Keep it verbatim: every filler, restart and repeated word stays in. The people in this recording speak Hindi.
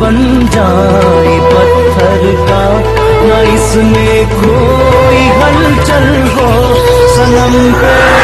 बन जाए पत्थर का, न इसमें कोई हलचल हो सनम पे